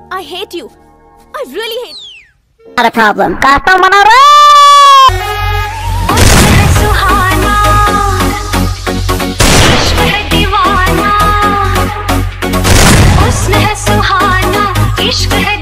I hate you. I really hate. Not a problem. Gato Manara. सुहाना इश्क है दीवाना, हुस्न है सुहाना इश्क है